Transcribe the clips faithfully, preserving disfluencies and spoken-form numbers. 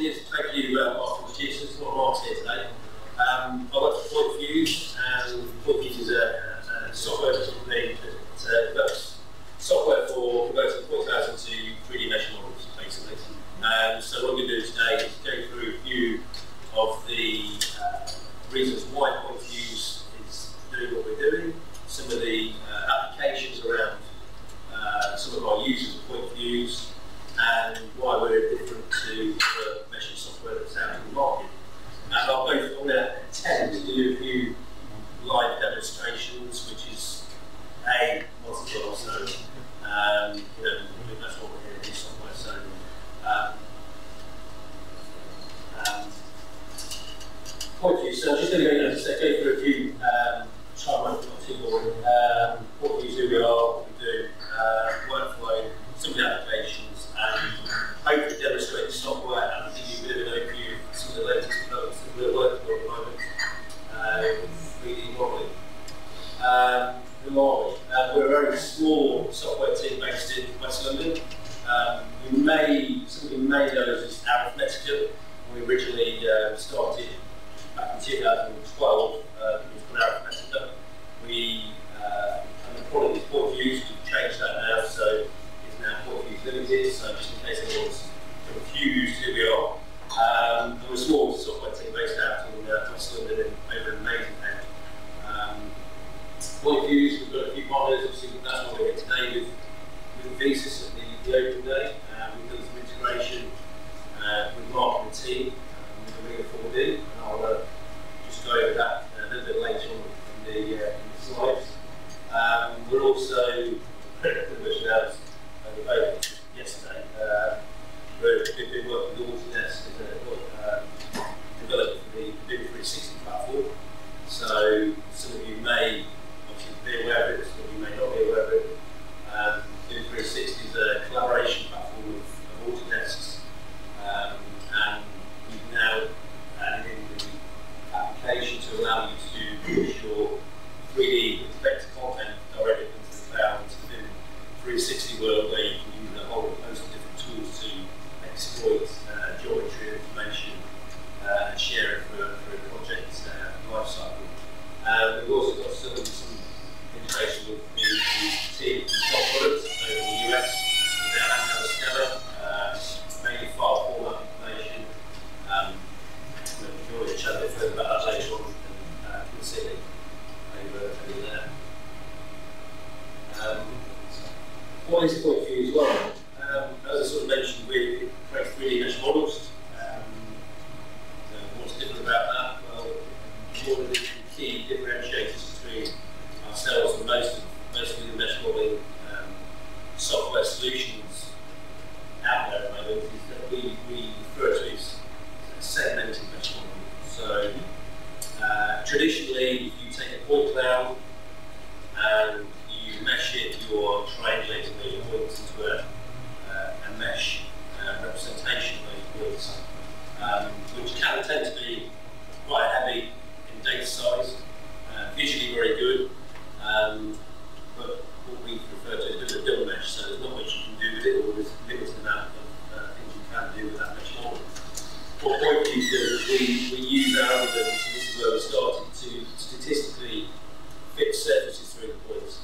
yes, thank you, uh, Martin Producers. What Mark's here today. Um, I work for PointFuse, and PointFuse is a, a software company that uh, develops software for converting point clouds into three D mesh models, basically. Um, so what we're going to do today is go through a few of the uh, reasons why PointFuse is doing what we're doing, some of the uh, applications around uh, some of our users of PointFuse, and why we're different to the meshing software that's out in the market. And I'll both, I'm going to attempt to do a few live demonstrations, which is A, multi-job, so um, you know, that's what we're here in software. So um, um, PointFuse, so I'm just going to go, go through a few, um, try and not too boring. Um, PointFuse, who we are, what we do, uh, workflow, some of the applications, and hopefully demonstrate the software and give you a bit of an overview of some of the latest developments that we're working on at the moment uh, with three D modelling. Um, who are we? Uh, we're a very small software team based in West London. Um, we may, some of you may know us as Arithmetica. We originally uh, started back in two thousand twelve, uh, it was called Arithmetica. We, uh, and the product is PointFuse, we've changed that now, so now PointFuse Limited, so just in case anyone's confused who we are. Um, and we're a small software team based out in uh, West London and over in Maidenhead. Um, PointFuse, we've got a few partners, obviously that's why we're here today with, with Vesus at the, the open day. Uh, we've done some integration uh, with Mark and the team um, with Arena four D, and I'll uh, just go over that uh, a little bit later on in the, uh, in the slides. Um, we're also pretty much announced available yesterday. Uh, we've been working with Autodesk as a uh, developer for the BIM three sixty platform. So some of you may obviously be aware of it, some of you may not be aware of it. Um, BIM three sixty is a collaboration platform of, of Autodesk's, um, and we've now added in the application to allow you to push your three D vector content directly into the cloud, into the BIM three sixty world, where you can use a whole host of different tools to exploit uh, geometry information uh, and share it for, for a project uh, lifecycle. Uh, we've also got some, some integration with the, the team from Top Products over in the U S with their handheld scanner, uh, mainly file format information. Um, we'll enjoy the chat a bit further about that later on, and uh, we'll see it over, over there. Um, What is PointFuse? Well, um, as I sort of mentioned, we create three D mesh models. Um, so what's different about that? Well, one of the key differentiators between ourselves and most of, most of the mesh modeling um, software solutions out there at the moment is that we, we refer to it as segmented mesh modeling. So uh, traditionally, if you take a point cloud and you mesh it, you're triangulating those points into a, uh, a mesh uh, representation of those points, um, which can tend to be quite heavy in data size, uh, visually very good, um, but what we refer to as a double mesh, so there's not much you can do with it, or there's a limited amount of uh, things you can do with that mesh model. What PointFuse does is we, we use algorithms, and this is where we started, to statistically fit surfaces through the points.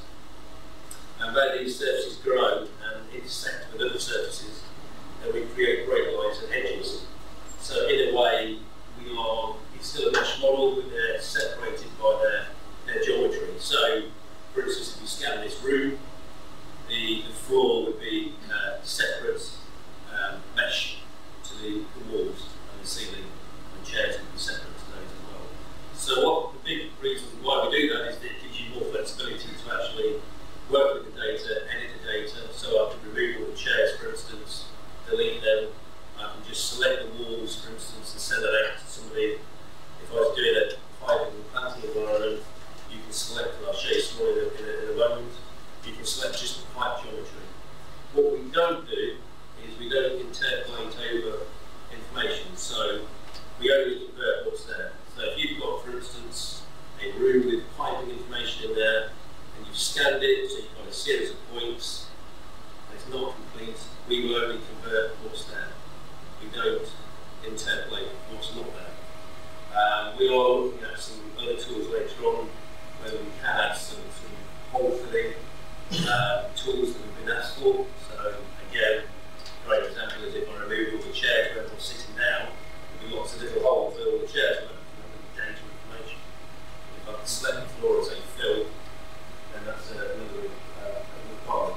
And where these surfaces grow and intersect with other surfaces, then we create great lines and edges. So in a way, we are, it's still a mesh model, but they're separated by their, their geometry. So, for instance, if you scan this room, the, the floor would be uh, separate um, mesh to the, the walls and the ceiling, and the chairs would be separate to those as well. So what the big reason why we do that is that it gives you more flexibility to actually work with the data, edit the data, so I can remove all the chairs, for instance, delete them. I can just select the walls, for instance, and send that out to somebody. If I was doing a piping and planting environment, you can select, and I'll show you some more in a, in a, in a moment, you can select just the pipe geometry. What we don't do is we don't interpolate over information, so we only convert what's there. So if you've got, for instance, a room with piping information in there, and you've scanned it, so you've got a series of points, and it's not complete, we will only convert what's there. We don't in template what's not there. Um, we are looking at some other tools later on where we can add some, some hole filling um, tools that we've been asked for. So again, a great example is if I remove all the chairs where everyone's sitting down, there'll be lots of little holes where all the chairs were, and data information. If I can select the floor as a fill, then that's uh, another uh, requirement.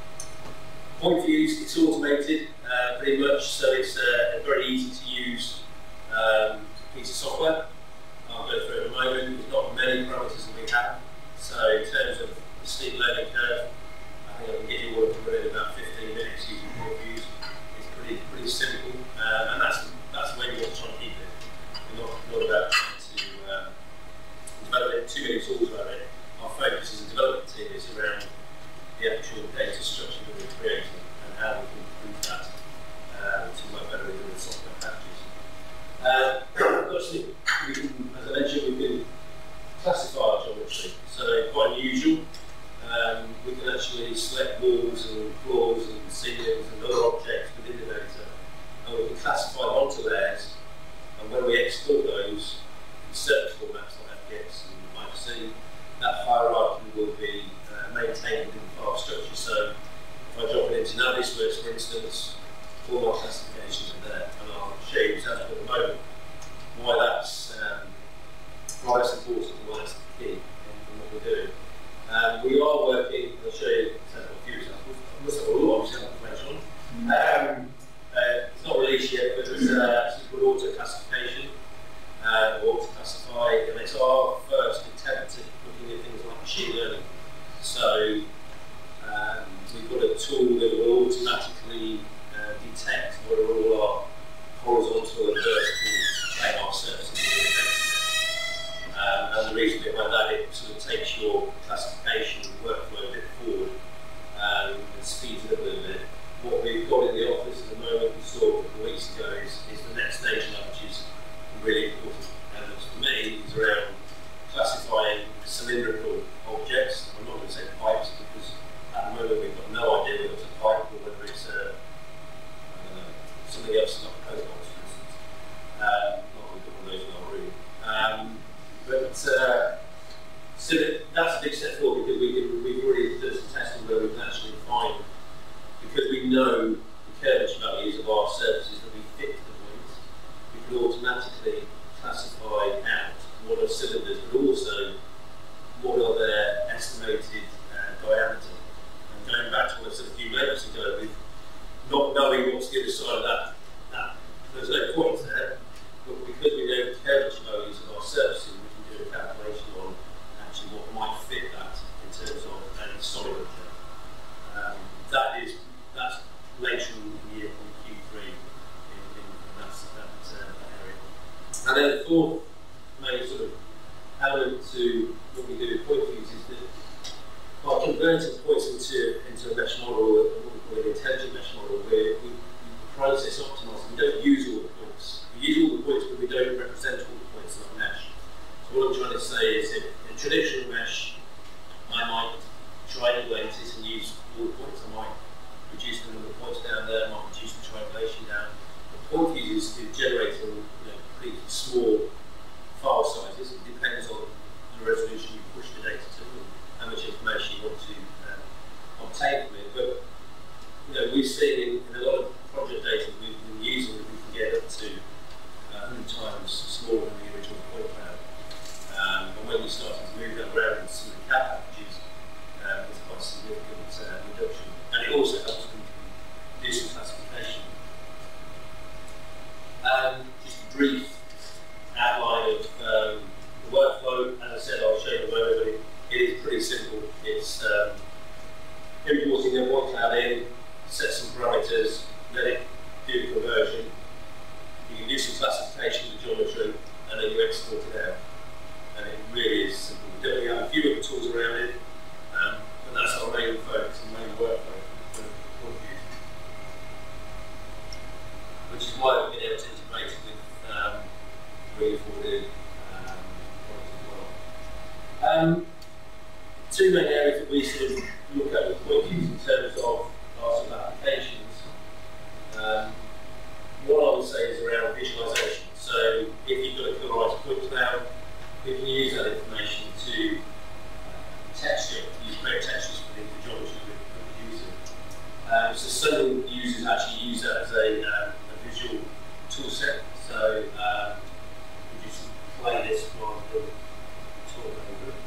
Point views, it's automated uh, pretty much, so it's uh, a very easy to use um, piece of software. I'll go through it in a moment. There's not many parameters that we have. So in terms of the steep learning curve, I think I can get you all up and running in about fifteen minutes using point views. It's pretty pretty simple, uh, and that's that's the way we want to try and keep it. We're not, not about trying to um, develop too many tools around it. Our focus as a development team is around the actual data structure that we're creating and how we can improve that uh, to work better within the software packages. Uh, actually, we can, as I mentioned, we can classify our geometry, so quite unusual. Um, we can actually select walls and floors and ceilings and other objects within the data, and we can classify them onto layers, and when we export those in certain formats like F P X and I F C, that hierarchy will be uh, maintained within the file structure. So if I drop it into Navisworks, for instance, all my classifications are there, and I'll show you exactly at the moment why that's um, why that's important and why that's the key in, in what we're doing. Um, we are working, I'll show you a few examples. I must have a lot of examples later on. Um, uh, it's not released yet, but it's, uh, it's called auto classification, uh, or auto classify, and it's our first attempt at looking at things like machine learning. So um, we've got a tool that will automatically uh, detect what are all our horizontal and vertical planar surfaces in the data. Um, and the reason behind that, it sort of takes your classification workflow a bit forward um, and speeds it up a little bit. What we've got in the office at the moment, we saw a couple of weeks ago, is, is the next stage of that, which is really important. And for me, is around classifying cylindrical objects. I'm not going to say pipes, because at the moment we've got no idea whether it's a pipe or whether it's a, uh, something else like a post box, for instance. Um, not that we've got one of those in our room. Um, But uh, so that's a big step forward, because we can, we've already done some testing where we can actually find, because we know the curvature values of our surfaces that we fit to the points, we can automatically classify out what are cylinders, but also what are their estimated uh, diameter. And going back to what I said a few moments ago, with not knowing what's the other side of that, that there's no points there, but because we know the curvature values of our surfaces, a calculation on actually what might fit that in terms of a solid object. Um, that is that's later in the year in Q three in, in that, that, uh, that area. And then the fourth main sort of element to what we do with point views is that by converting points into into a mesh model, what we call an intelligent mesh model, where we, we process optimize. We don't use all the points. We use all the points, but we don't represent all the points in our mesh. What I'm trying to say is, in a traditional mesh, I might triangulate it and use all the points. I might reduce the number of points down there, I might reduce the triangulation down. The point views is generating you know, pretty small file sizes. It depends on the resolution you push the data to and how much information you want to uh, obtain from it. But you know, we've seen in, in a lot of project data we've been using that we can get up to uh, one hundred times smaller than the original point cloud. Um, and when we started to move that around into some of the C A D packages, um, it's quite a significant uh, reduction. And it also helps them do some classification. Um, just a brief outline of um, the workflow. As I said, I'll show you in a moment, but it, it is pretty simple. It's um, importing a point cloud in, set some parameters, let it do the conversion. You can do some classification of the geometry, and then you export it out. And it really is simple. We definitely have a few other tools around it, um, but that's our main focus and main workflow for the point view. Which is why we've been able to integrate it with um, really forwarded um, products as well. Um, two main areas that we sort of look at with point views in terms of our sort of applications. Um, one I would say is around visualization. actually use that as a, um, a visual tool set. So um, we just play this rather than talk over it.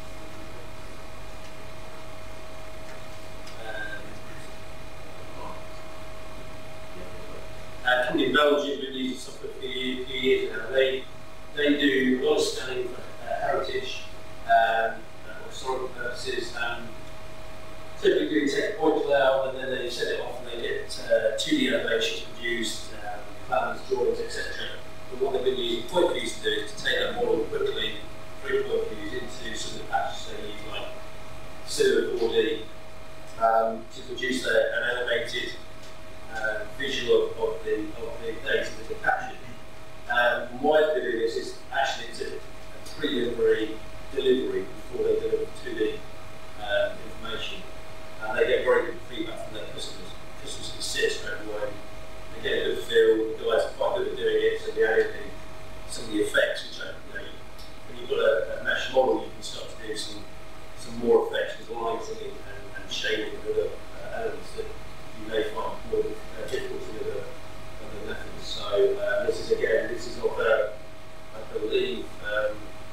Uh, company in Belgium, we've been using software for a few years now. They, they do a lot of scanning for uh, heritage, um, uh, historical purposes, and typically take a point cloud and then they set it off and they get uh, two D animations produced, um, plans, drawings, et cetera. But what they've been using point views to do is to take that model quickly through point views into some of the patches they use, like Cinema four D, um, to produce a, an animated uh, visual of, of, the, of the data that they're captured. Um, why they're doing this is actually it's a, a preliminary delivery before they deliver two D uh, information. And they get very good feedback from their customers. Customers can see it straight away. They get a good feel. The guys are quite good at doing it. So they add in some of the effects, which are, you know, when you've got a, a mesh model, you can start to do some some more effects with lighting and, and shading and other uh, elements that you may find more uh, difficult in other, other methods. So uh, this is again, this is of uh, I believe um,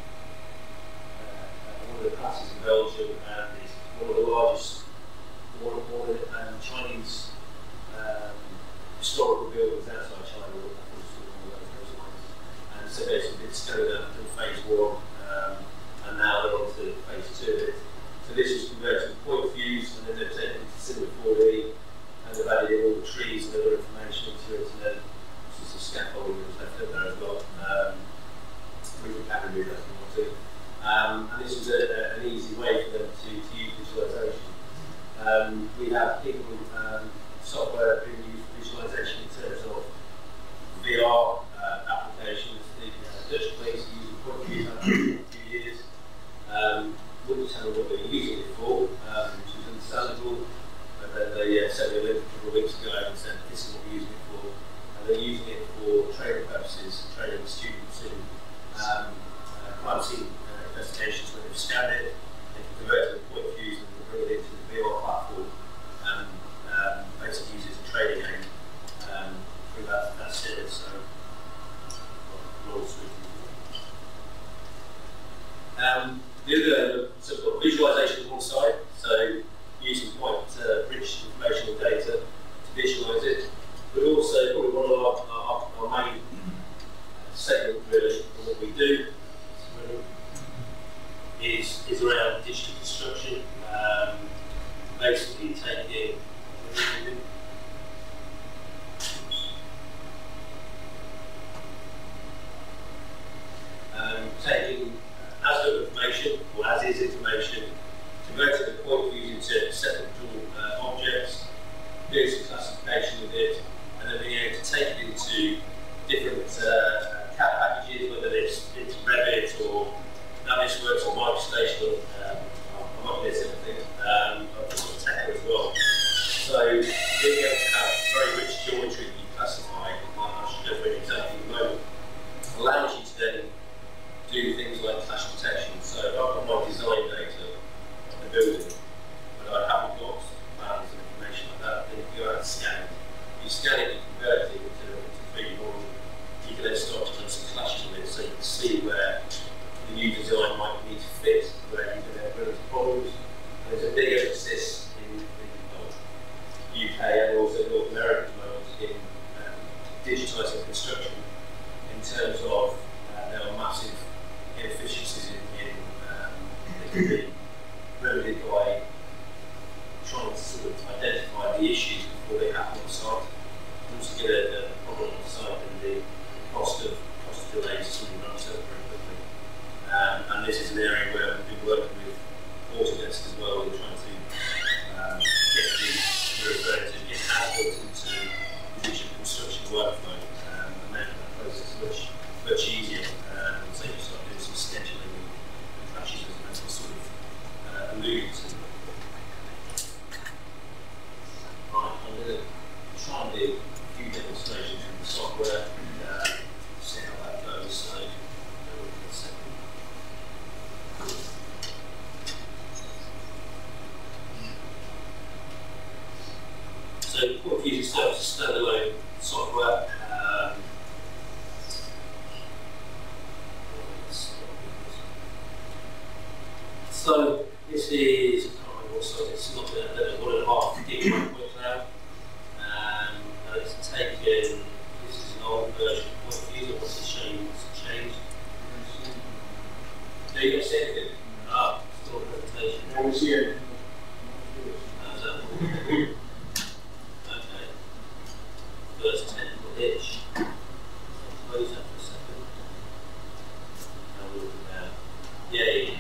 uh, one of the classes in Belgium, and it's one of the largest. One of the um, Chinese um, historical buildings outside China, and so basically it's going up to phase one, um, and now they're on to phase two of it. So this was converted to point views, and then they've taken it to Cinema four D, and they've added in all the trees and other information into it, and then there's some scaffolding that's left in there as well. Um, we can do that if we want to. Um, and this was a, a, an easy way for them to, to use visualization. Um, we have people, um, software who use visualization in terms of V R uh, applications. The uh, Dutch police are using point views for a few years. Um, wouldn't tell them what they're using it for, um, which is understandable. But then they uh, sent me a link a couple of weeks ago and said, this is what we're using it for. And they're using it for training purposes, training students in um, uh, crime scene uh, investigations when they've scanned it. They can convert it to point views and bring it into the V R platform and um, basically use it as a trading aid um, through that, that series. So, um, the other, so we've got visualization on one side, so using point uh, rich information and data to visualize it, but also probably one of our, our, our main segment really of what we do is, is around digital construction. Um, basically taking um, taking as of information or as is information, converting the point views into separate uh, objects, doing some classification with it, and then being able to take it into different uh, C A D packages, whether it's into Revit or Navisworks or MicroStation or um, I might miss anything, um, I've got Tekka as well. So being able to have very rich geometry that you classify, I should go for an example in a moment, allows you to then do things like clash detection. So if I've got my design data of the building, but I haven't got plans and information like that, then if you go out and scan it, you scan it and convert it into a three D model, you can then start to run some clashes with it so you can see where the new design might need to fit, where you can have relative problems. And there's a big emphasis in, in well, U K and also North America at the moment in um, digitising construction in terms of uh, there are massive inefficiencies in, in um, that can be remedied by trying to sort of identify the issues before they happen on site. Once you get a, a problem on site, then the cost of cost of delays suddenly runs up very quickly. Um, and this is an area where we've been working with Autodesk as well in trying to um, get the referred to get as-built into the digital construction workflow um, and make that process much much easier. Um, so you start doing some scheduling and crashes as we sort of uh, alluded to. Right, I'm going to try and do a few demonstrations from the software and uh, see how that goes. So, So point views itself is standalone software. Um, so this is, I can't remember what size, it's not a, a one and a half gigabyte now. Um, and it's taken, this is an old version of point view, and what's it showing, what's it changed? No, you don't see anything? Ah, still a presentation. I will see it. How's that? Okay. First technical hitch. I'll close that for a second. Now we're looking at, yay.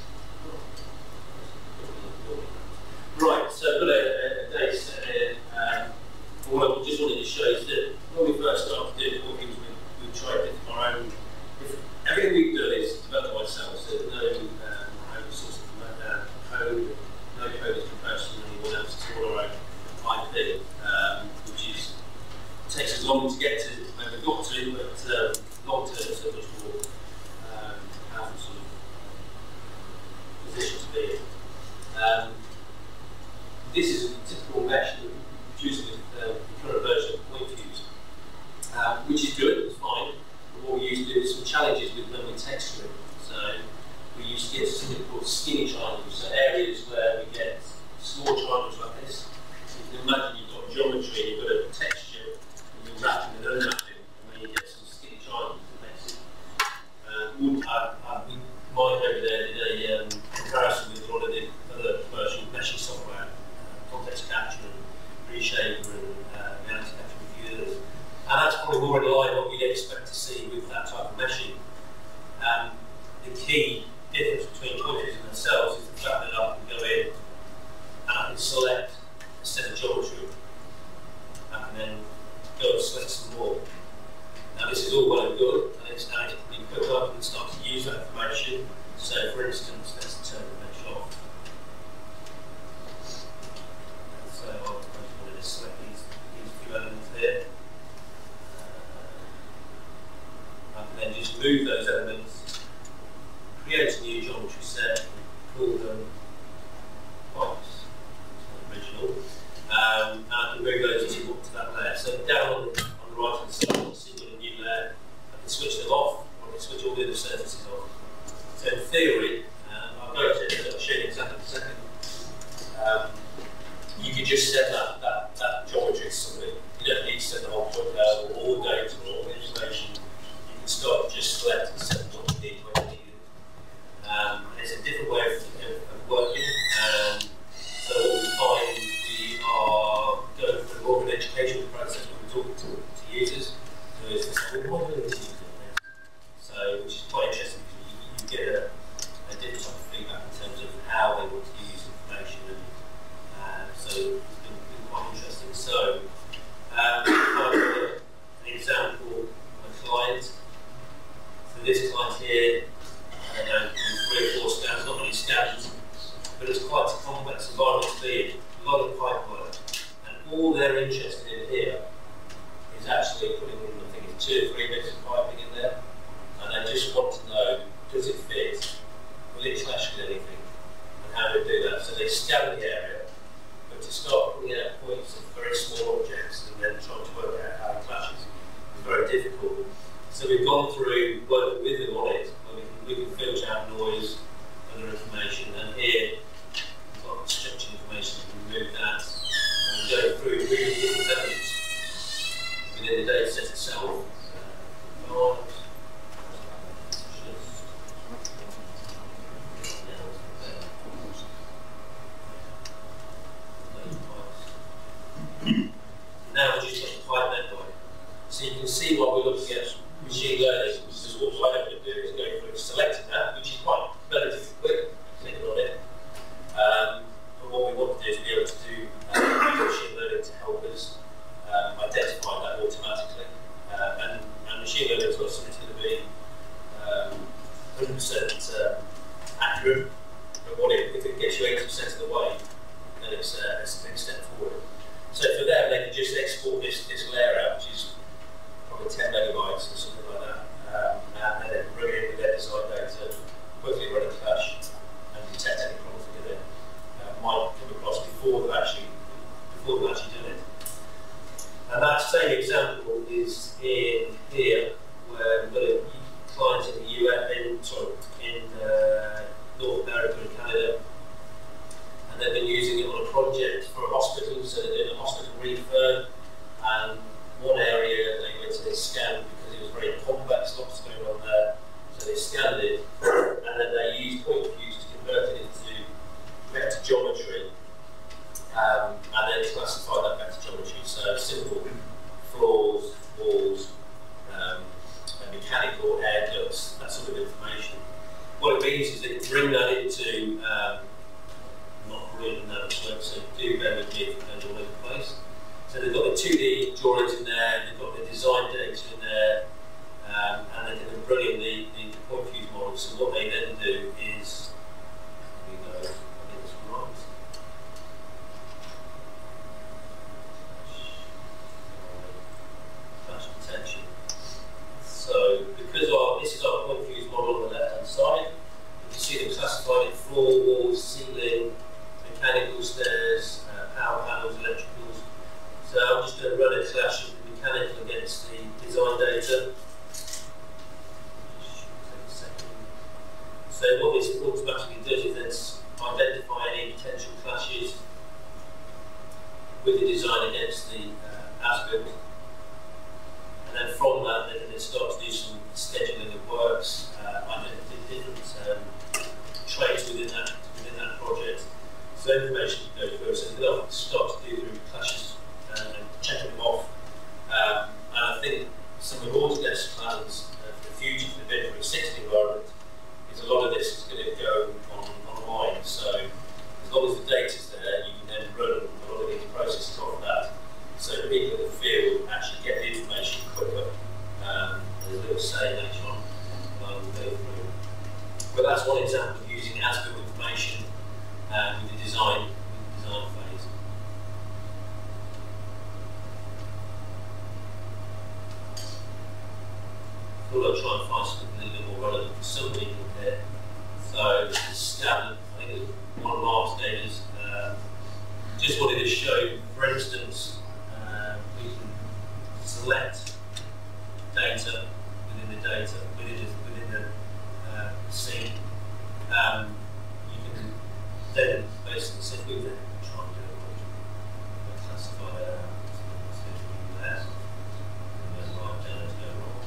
Right, so I've got a, a data set here. Um, what I just wanted to show is that when we first started doing what things we, we tried to do our own. Everything we've done is developed by ourselves, so there's no um, open source uh, code, no code is composed from anyone else, it's all our own I P, um, which is, takes us long to get to where we've got to, but um, long term so much more um, powerful sort of position to be in. Um, this is a typical mesh that we produce with uh, the current version of Point Fuse, um, which is good, it's fine. What we used to do is some challenges with when we texture it. So we used to get something called skinny triangles, so areas where we get small triangles like this. So you can imagine you've got geometry, you've got a texture, and you're wrapping and unwrapping, and then you get some skinny triangles that makes it. Um, I, I, mine over there did a um, comparison with a lot of the other commercial meshing software, uh, context capture and reshaper and uh, reality capture and a few others. And that's probably more in line with what you'd expect to see with that type of meshing. Um, the key difference between Point Fuse and themselves is the fact that I can go in and I can select a set of geometry. I can then go and select some more. Now this is all well and good, and it's, and it's pretty quick. I can start to use that information. So for instance, let's turn the mesh off. So I'm going to select these, these few elements here. I can then just move those elements, create a new geometry set, and call them points, original, um, and I can move those to, to that layer. So down on the, on the right hand side, you can see we've got a new layer. I can switch them off, or I can switch all the other surfaces off. So in theory, um, I'll go to it, I'll show you exactly in a second. Um, you could just set that, that, that geometry to something. You don't need to set the whole point level, or all the data, or all the information. Start just select and set what you need when you need it. Um, it's a different way of, of, of working. Um, so what we find, we are going through more of an educational process when we're talking to, to users. So it's this, well, what do we need to use it? So, which is quite interesting because you, you get a, a different type of feedback in terms of how they want to use information. And uh, so it's been, been quite interesting. So, um, an example of a client. So this client here, I don't know, three or four scans, not many scans, but it's quite a complex environment to be in, a lot of pipe work, and all they're interested in here is actually putting in, I think it's two or three bits of piping in there, and they just want to know, does it fit, will it clash with anything, and how to do that. So they scan the area, but to start putting out points of very small objects and then trying to work out how it clashes is very difficult. So we've gone through, worked with them on it, where we can, we can filter out noise, other information, and here we've got structured information, we can remove that, and we go through really different elements within the data set itself. Uh, now we're just got the pipe network. So you can see what we're looking at. Machine learning, which is what I have to do, is going through selecting that, which is quite relatively quick, clicking on it. Um, but what we want to do is be able to do uh, machine learning to help us um, identify that automatically. Uh, and, and machine learning is not something that's going to be um, one hundred percent uh, accurate, but what it, if it gets you eighty percent of the way, then it's, uh, it's a big step forward. So for them, they can just export this, this layer out, which is probably ten megabytes or something like that, that same example is in here, where we've got a client in the U S, in, sorry, in uh, North America and Canada, and they've been using it on a project for a hospital, so they're doing a hospital refurb, and one area they went to they scanned because it was very complex, lots going on there, so they scanned it, and then they used point views to convert it into vector geometry, um, and then classify that vector geometry, so simple floors, walls, um, and mechanical air ducts, that sort of information. What it means is that you bring that into, um, not brilliant now, so do bear with me if it goes all over the place. So they've got the two D drawings in there, they've got the design data in there, um, and they can bring in the, the, the point fuse model. So what they then do is, here we go, I'll get this right. Flash detection. So because our, this is our point fuse model on the left hand side, you can see them classified in floor, walls, ceiling, mechanical stairs, uh, power panels, electricals. So I'm just going to run a clash of the mechanical against the design data. So what this automatically does is then identify any potential clashes with the design against the uh, as-built. And then from that, they can then start to do some scheduling of works, uh, identify different um, trades within that within that project. So information can go through. So they'll start to do through clashes and checking them off. Um, and I think some of Autodesk plans uh, for the future for the Bid three sixty environment is a lot of this is going to go on online. So as long as the data's there, you can then run a lot of these processes off that. So people in the field actually get the information quicker. Um, there's a little say later on I will go through. But that's one example of using as-built information um, with the design, with the design phase. I thought I'd try and find something a little bit more relevant for some people here. So this is standard, I think it's one of Mark's data. Um, just wanted to show, for instance, Uh, we can select data within the data, within the, within the uh, scene. Um, you can then basically say, we then try and do it, classify it out, so there, and then right down to go wrong.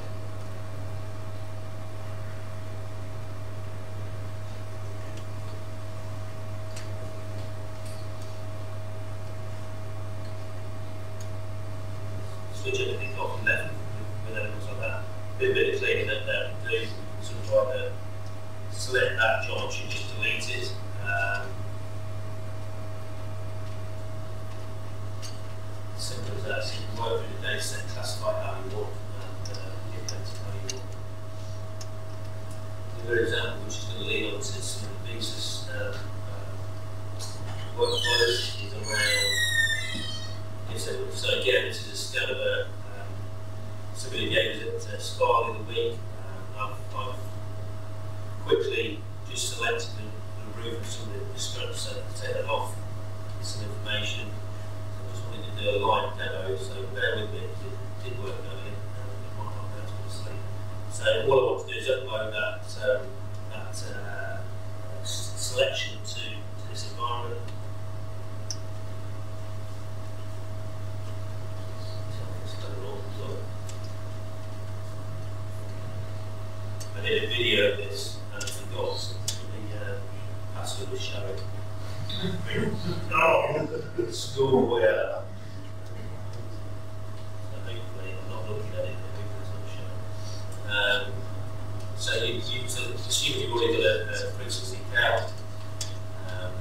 Switch everything off and left with elements like that. Do a bit of cleaning up there and do sort of try to select that geometry, just delete it. Um, simple as that. So you can work through the data set, classify how you want, and uh, get them to how you want. Another example which is going to lead on to some of the pieces uh, uh, workflows is around. So, so again, this is a kind of a um, somebody gave us at uh, Spa in the week. Um, I've, I've quickly just selected the, the roof of some of the struts, so to take that off with some information. So I just wanted to do a live demo, so bear with me, it did work earlier, and it might not go to sleep. So all I want to do is upload that, um, that uh, selection to, to this environment. I did a video of this and I forgot the uh, password was showing. Oh, school where. So hopefully, I'm not looking at it, hopefully it's not showing. Um, so you, you so assume you've already got a, a frequency count. Um,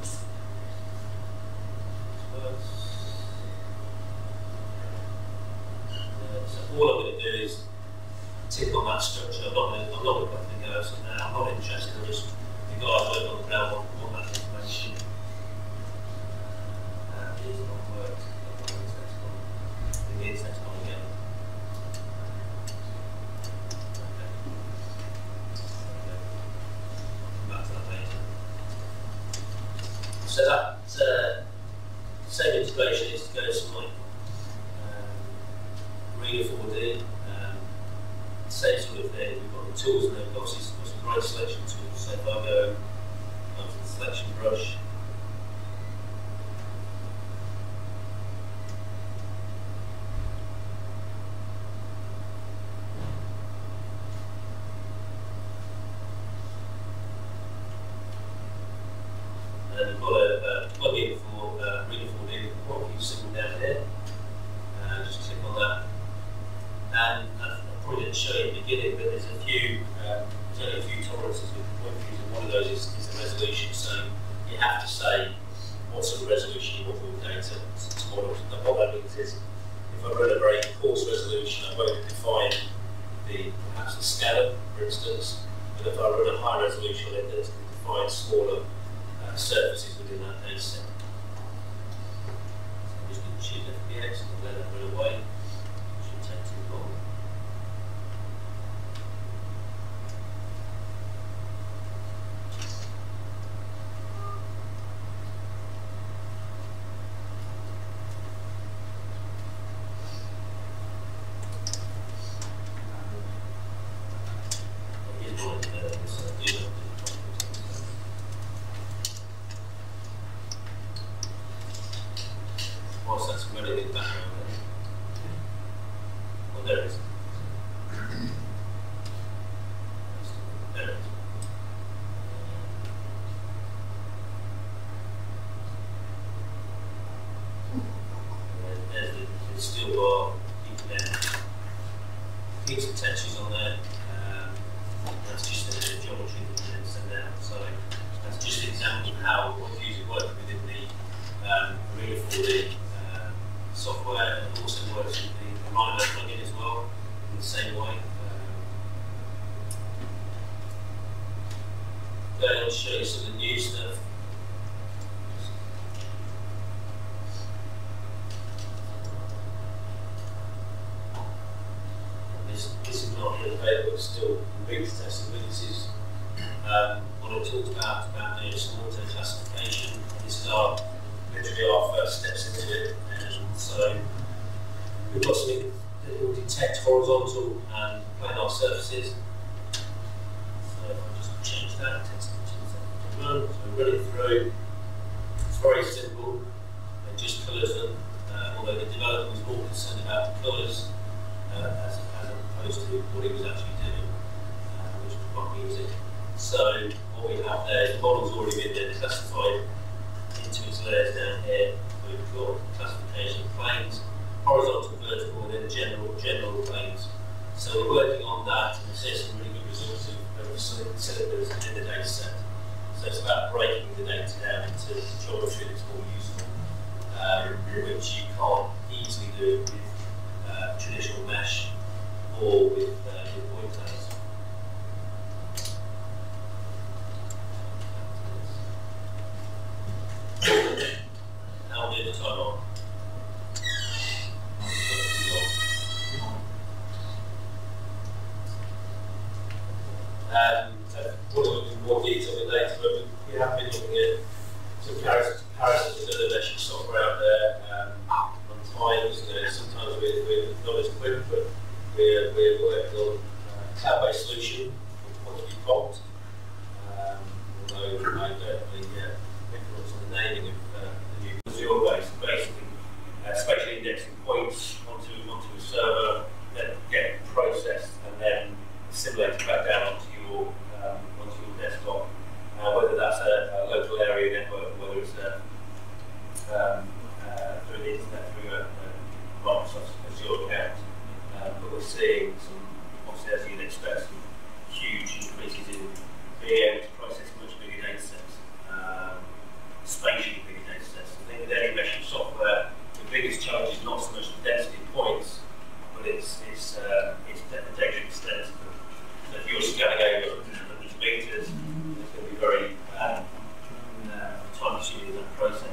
uh, so all I'm going to do is tick on that structure. I'm not going to, I'm not going to put anything else on there. I'm not interested. I just, the guys working on the ground want, want that information. Uh, it is not work. The next one again. Okay. Come back to that later. So that uh, same integration is to go to my um, the tools, and then obviously got some great selection tools. So if I go onto the selection brush, and we've got a, a plugin for uh, Arena four D hotkey symbol down here. Uh, just click on that. And I probably didn't show you at the beginning, but there's a few, um, there's only a few tolerances with point views, and one of those is, is the resolution. So you have to say what sort of resolution you want your data to model. And what that means is, if I run a very coarse resolution, I won't define the perhaps the scatter, for instance. But if I run a high resolution, it can define smaller uh, surfaces within that data set. So I'm just going to choose F P X and let it run away. Take too long. Here's one of the this uh, do that. Whilst that's running in the background. Oh, there it is. There it is. And there's the, the steel bar. You can then keep some textures on there. Um, that's just a geometry that you can send out. So that's just an example of how point views are working within the um, Arena four D um, software, and it also works with the Rhino plugin as well, in the same way. Um, going on to show you some of the new stuff. This, this is not yet available, it's still in beta testing, but this is um, what I talked about, about doing some auto classification. This is our, literally our first steps into it. And so we've got something that will detect horizontal and planar surfaces. So if I just change that, it takes two seconds to run. So we run it through. It's very simple. It just colours them, uh, although the developer was more concerned about the colours uh, as, as opposed to what he was actually doing, uh, which was quite music. So what we have there is the model's already been then classified into its layers down here. We've got classification of planes, horizontal, vertical, and then general general planes. So we're working on that, and we're seeing some really good results of cylinders in the data set. So it's about breaking the data down into geometry that's more useful, um, which you can't easily do with uh, traditional mesh or with, uh, with point clouds. Now we'll do the time on. Um, so we'll look in more detail with later, but we have been looking at some comparisons with other meshing software out there. Um, on times, you know, sometimes we're, we're not as quick, but we're, we're working on a cloud-based solution called Quantity Prompt. Um, although I don't really get influence on the naming of uh, the new Azure-based, basically uh, spatially indexing points onto, onto a server, then get processed and then assimilated back down onto your um, onto your desktop, uh, whether that's a, a local area network, whether it's a, um, uh, through the internet, through a, a Microsoft Azure account. Um, but we're seeing some, obviously as you'd expect, some huge increases in being able to process much bigger data sets, um, spatially bigger data sets. I think with any meshing software, the biggest challenge is not so much the density of points, but it's it's uh, it's the data extensive. So if you're scanning over hundreds of meters, it's going to be very um, uh, time-consuming in that process.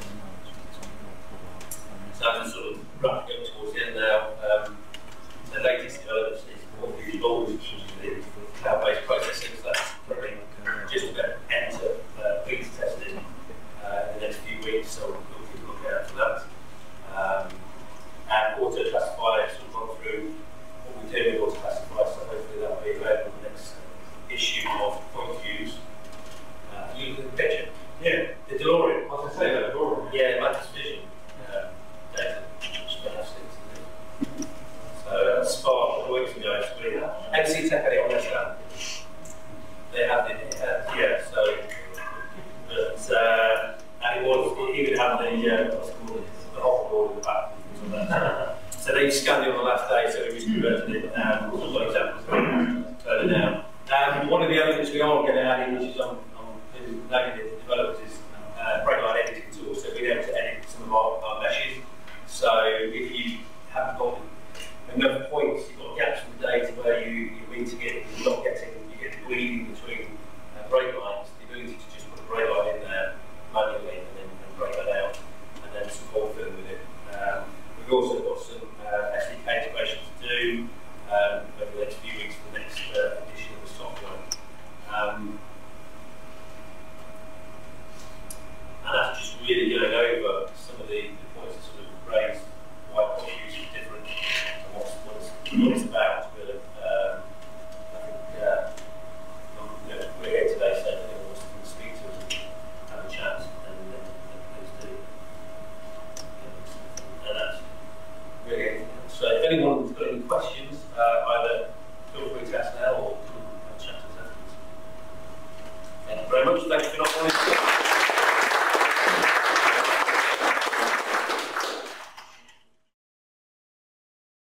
So I'm sort of wrapping up towards the end now. Um, the latest developments is more visual, which is the cloud-based processing. So that's probably just about to enter uh, beta testing uh, in the next few weeks. So we'll keep a look out for that. Um, and auto classify, sort of gone through what we do with auto classify. So hopefully that'll be available in the next N C Tech had it on their stand. They had it, uh, yeah, so, but, uh, and it was, it even had the, uh, what's it called, the hoverboard in the back. So they scanned it on the last day, so we just converted it. Um, I've got examples further down. Um, one of the elements we are going to add in, which is on, on lagging the developers, is uh, brake line editing tools, so being able to edit some of our, our meshes. So if you haven't got enough points, you've got gaps in the data where you, you're meeting it, you're not getting, you get bleeding between uh, brake lines, the ability to just put a brake line in there manually and then and break that out, and then support film with it. Um, we've also got some uh, S D K integration to do um, over the next few weeks for the next uh, edition of the software. Um, and that's just really going over some of the, the points that sort of raised why cost use is different and what's, what's, what it's about.